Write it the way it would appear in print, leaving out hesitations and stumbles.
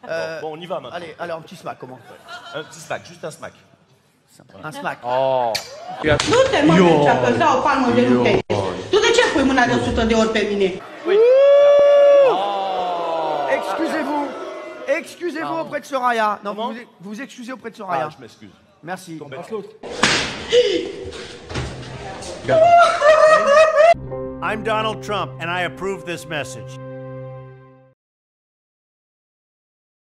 Bon, on y va maintenant. Allez, un petit smack, comment? Un petit smack, juste un smack. Un smack. Oh. Nu te mă înceapă, sau o palmă de nu te Tu de ce pui mâna de 100 de ori pe mine? Excusez-vous. Excusez-vous auprès de Soraya. Non, Comment? vous vous excusez auprès de Soraya. Ah, je m'excuse. Merci. I'm Donald Trump, and I approve this message.